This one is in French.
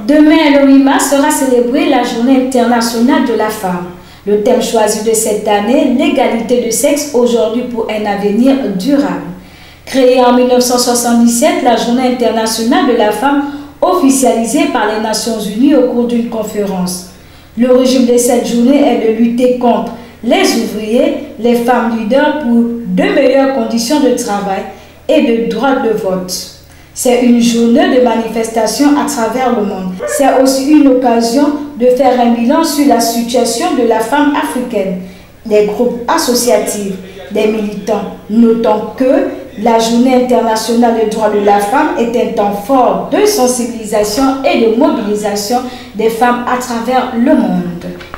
Demain, le 8 mars, sera célébrée la Journée internationale de la femme. Le thème choisi de cette année, l'égalité de sexe aujourd'hui pour un avenir durable. Créée en 1977, la Journée internationale de la femme, officialisée par les Nations Unies au cours d'une conférence. L'origine de cette journée est de lutter contre les ouvriers, les femmes leaders pour de meilleures conditions de travail et de droit de vote. C'est une journée de manifestation à travers le monde. C'est aussi une occasion de faire un bilan sur la situation de la femme africaine, des groupes associatifs, des militants. Notons que la Journée internationale des droits de la femme est un temps fort de sensibilisation et de mobilisation des femmes à travers le monde.